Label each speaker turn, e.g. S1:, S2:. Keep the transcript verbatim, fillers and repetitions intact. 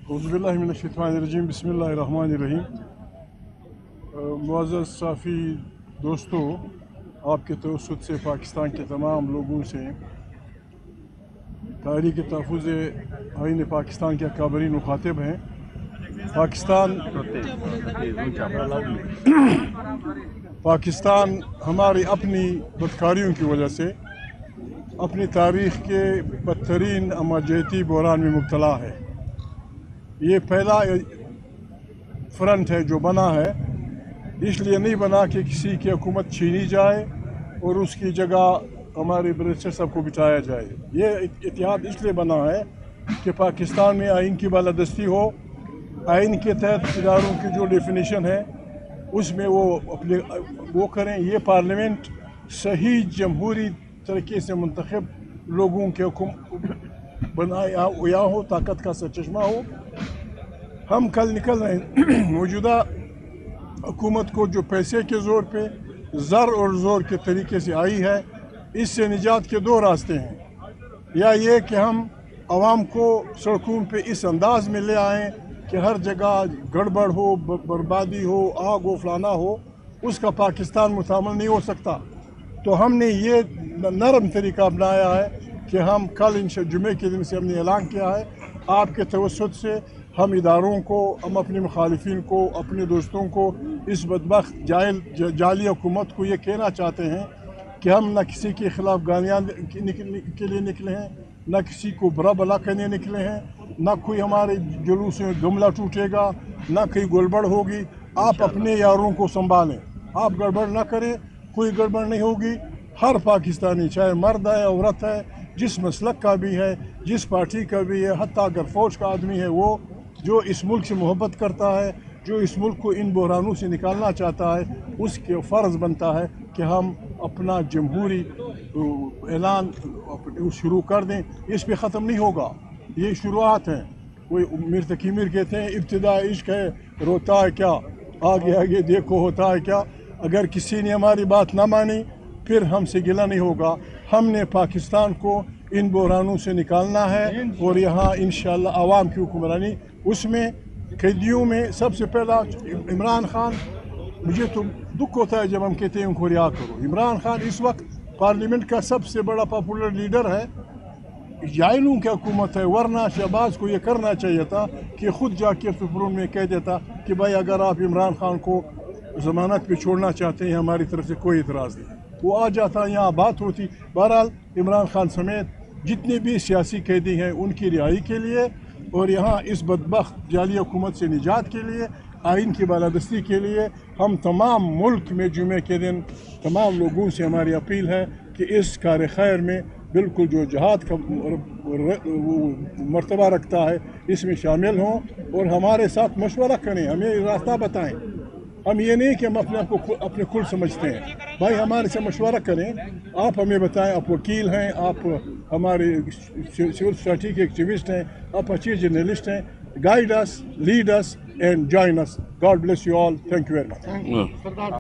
S1: औज़ुबिल्लाहि मिनश्शैतानिर्रजीम बिस्मिल्लाहिर्रहमानिर्रहीम। मुअज़्ज़ज़ साफ़ी दोस्तों, आपके तवस्सुत से पाकिस्तान के तमाम लोगों से तहरीक तहफ़्फ़ुज़ आईन पाकिस्तान के अकाबरीन मुखातिब हैं। पाकिस्तान पाकिस्तान हमारी अपनी बदकारियों की वजह से अपनी तारीख़ के बदतरीन अमाजहती बहरान में मुब्तला है। ये पहला फ्रंट है जो बना है, इसलिए नहीं बना कि किसी की हुकूमत छीनी जाए और उसकी जगह हमारे ब्रिटिशर सब को बिठाया जाए। ये इत्तेहाद इसलिए बना है कि पाकिस्तान में आइन की बालादस्ती हो, आइन के तहत इदारों की जो डेफिनेशन है उसमें वो अपने वो करें। ये पार्लियामेंट सही जमहूरी तरीके से मुंतखब लोगों के हुक्म बनाया या हो, ताकत का सरचश्मा हो। हम कल निकल रहे हैं मौजूदा हुकूमत को जो पैसे के ज़ोर पे ज़र और ज़ोर के तरीके से आई है, इससे निजात के दो रास्ते हैं। या ये कि हम आवाम को सड़कों पे इस अंदाज में ले आएँ कि हर जगह गड़बड़ हो, बर्बादी हो, आग हो, फलाना हो, उसका पाकिस्तान मुतामल नहीं हो सकता। तो हमने ये नरम तरीका अपनाया है कि हम कल इंशा जुमे के दिन से हमने ऐलान किया है, आपके तवस्सुत से हम इदारों को, हम अपने मुखालिफिन को, अपने दोस्तों को, इस बदबख्त जाहिल जाली हुकूमत को ये कहना चाहते हैं कि हम न किसी के ख़िलाफ़ गालियाँ के लिए निकले हैं, न किसी को बुरा भला करने निकले हैं, न कोई हमारे जुलूस में गमला टूटेगा, न कहीं गड़बड़ होगी। आप अपने यारों को संभालें, आप गड़बड़ न करें, कोई गड़बड़ नहीं होगी। हर पाकिस्तानी, चाहे मर्द है औरत है, जिस मसलक का भी है, जिस पार्टी का भी है, हत्ता अगर फ़ौज का आदमी है, वो जो इस मुल्क से मोहब्बत करता है, जो इस मुल्क को इन बहरानों से निकालना चाहता है, उसके फ़र्ज़ बनता है कि हम अपना जमहूरी ऐलान शुरू कर दें। इस पे ख़त्म नहीं होगा, ये शुरुआत है। कोई मीर तकी मीर कहते हैं इब्तिदा इश्क है, रोता है क्या, आगे आगे देखो होता है क्या। अगर किसी ने हमारी बात ना मानी फिर हमसे गिला नहीं होगा। हमने पाकिस्तान को इन बहरानों से निकालना है और यहाँ इंशाअल्लाह आवाम की हुक्मरानी, उसमें कैदियों में सबसे पहला इमरान खान। मुझे तो दुख होता है जब हम कहते हैं उनको रिहा करो। इमरान खान इस वक्त पार्लियामेंट का सबसे बड़ा पॉपुलर लीडर है, जाहिलों की हुकूमत है, वरना शहबाज को ये करना चाहिए था कि खुद जाके सुप्रीम में कह देता कि भाई अगर आप इमरान खान को ज़मानत पे छोड़ना चाहते हैं, हमारी तरफ से कोई इतराज़ नहीं। वो आ जाता, यहाँ बात होती। बहरहाल इमरान खान समेत जितने भी सियासी कैदी हैं उनकी रिहाई के लिए और यहाँ इस बदबख्त जाली हुकूमत से निजात के लिए, आइन की बालादस्ती के लिए हम तमाम मुल्क में जुमे के दिन तमाम लोगों से हमारी अपील है कि इस कार खैर में बिल्कुल जो जहाद का मर्तबा रखता है इसमें शामिल हों और हमारे साथ मशवरा करें, हमें रास्ता बताएं। हम ये नहीं कि हम अपने आप को अपने खुद समझते हैं, भाई हमारे से मशवरा करें, आप हमें बताएं। आप वकील हैं, आप हमारे सिविल सोसाइटी के एक्टिविस्ट हैं, आप अच्छे जर्नलिस्ट हैं। Guide us, lead us and join us. God bless you all. Thank you very much.